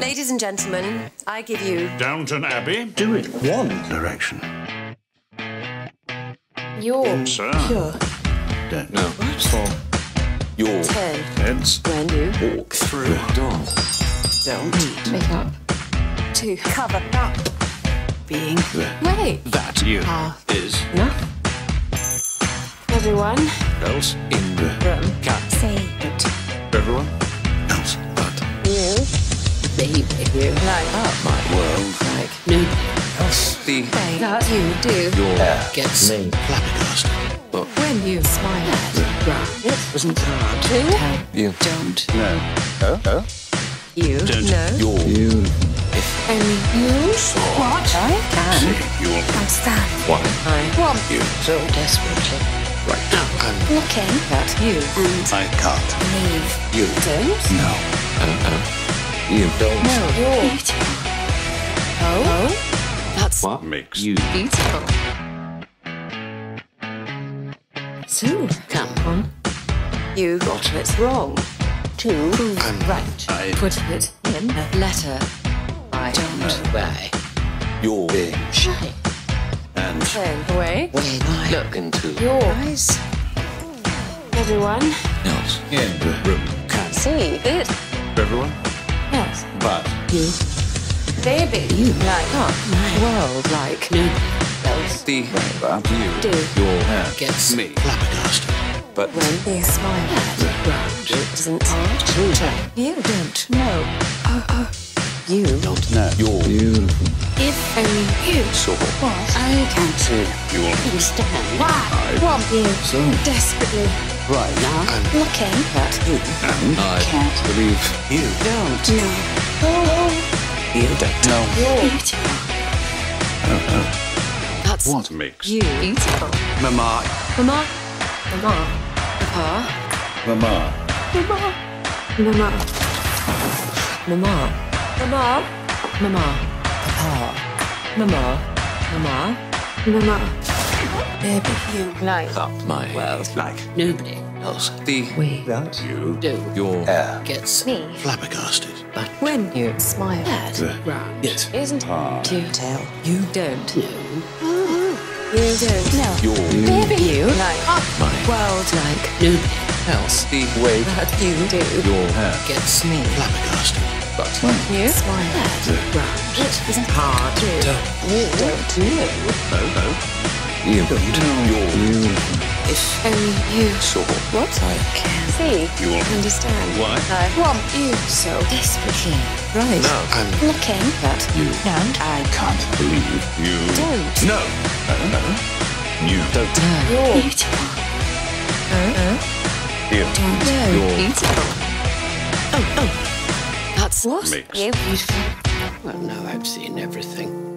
Ladies and gentlemen, I give you... Downton Abbey. Do it one direction. Your... Sir. Pure. Don't. No. For your Turn. heads. When you... Walk through the door. Don't. Make up. To cover up. Being... Wait. That you is Enough. Everyone. else in the Room. cat. Say it. Everyone else but You. Baby. You. Like up. my world. Like nobody Else the say that you do. your Gets me flabbergasted. But When you smile at round. It wasn't hard to tell. you Don't. no. Oh. You. Don't. No. Your If only you saw what I can. see your Understand. why I want you so desperately. right now. I'm Looking at you and I can't. believe. You Don't. no. You don't. No. You're beautiful. Oh? That's What makes you beautiful. So, come on. You got it wrong. To prove I'm right. I Put it in a letter. I don't weigh. you're being Shy. and Turn away. when I Look into Your eyes. Everyone else in the room can see it. everyone Yes. but You. Baby. You like up my world like nobody else. the but you Do. your hair Gets me flabbergasted. But When they smile at round, it isn't hard to tell. You don't know. You don't know you're beautiful. If only you So what I can't see you're understand. Why I want you so desperately right now. and Looking at you. and I Can't believe you don't know. Oh, you don't know you're beautiful. That's what makes you beautiful. Mama Mama. Mama. Papa. Mama Mama. Mama. Mama. Mama. Mama. Papa. Mama. Mama. Mama. Baby, you like up my world like nobody else the we that you do. your hair Gets Me. flabbergasted. But when you smile at round, Yes. isn't hard to tell. You don't know. You don't know. Your Baby, you like up my world like nobody else the way that you do. your hair gets Me. flabbergasted. But when You smile at round, it isn't hard to tell. You don't know. you don't know you're beautiful. If only you So what I can see, you understand. why I want you so desperately. Right. now I'm Looking at you and I can't believe you don't. no you don't You're beautiful. you Don't know. You're Beautiful. Oh. That's what? Makes You beautiful. Well, now I've seen everything.